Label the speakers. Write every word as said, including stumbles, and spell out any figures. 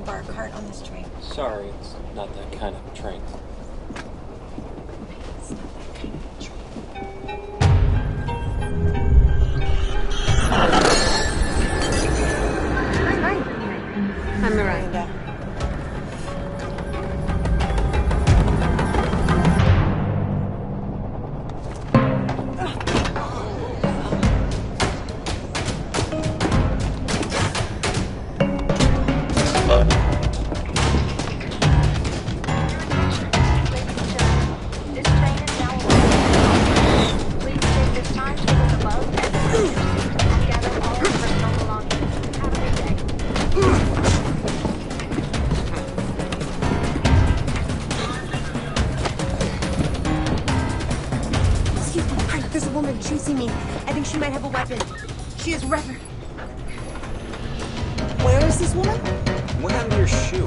Speaker 1: bar cart on this train.
Speaker 2: Sorry, it's not that kind of train.
Speaker 1: It's not that kind of train.
Speaker 3: Hi. I'm Miranda.
Speaker 1: There's a woman chasing me. I think she might have a weapon. She is rever.
Speaker 4: Where is this woman?
Speaker 2: What happened to your shoe?